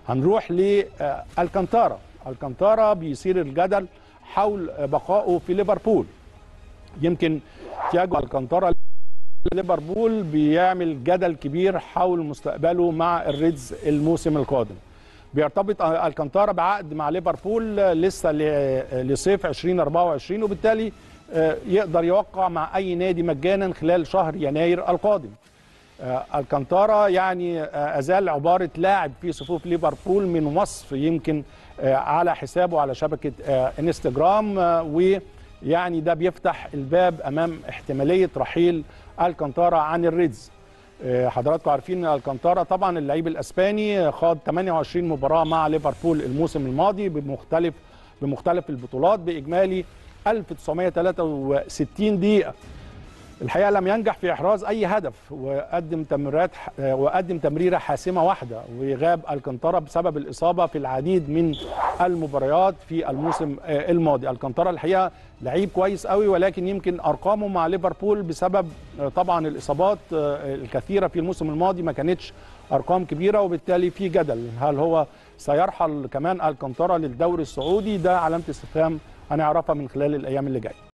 هنروح لالكانتارا. الكانتارا بيثير الجدل حول بقائه في ليفربول. يمكن تياجو الكانتارا ليفربول بيعمل جدل كبير حول مستقبله مع الريدز الموسم القادم. بيرتبط الكانتارا بعقد مع ليفربول لسه لصيف 2024، وبالتالي يقدر يوقع مع اي نادي مجانا خلال شهر يناير القادم. الكانتارا يعني ازال عباره لاعب في صفوف ليفربول من وصف يمكن على حسابه على شبكه انستجرام، ويعني ده بيفتح الباب امام احتماليه رحيل الكانتارا عن الريدز. حضراتكم عارفين ان الكانتارا طبعا اللعيب الاسباني خاض 28 مباراه مع ليفربول الموسم الماضي بمختلف البطولات باجمالي 1963 دقيقه. الحقيقه لم ينجح في احراز اي هدف، وقدم تمريره حاسمه واحده، وغاب الكانتارا بسبب الاصابه في العديد من المباريات في الموسم الماضي. الكانتارا الحقيقه لعيب كويس قوي، ولكن يمكن ارقامه مع ليفربول بسبب طبعا الاصابات الكثيره في الموسم الماضي ما كانتش ارقام كبيره، وبالتالي في جدل هل هو سيرحل كمان الكانتارا للدوري السعودي. ده علامه استفهام هنعرفها من خلال الايام اللي جايه.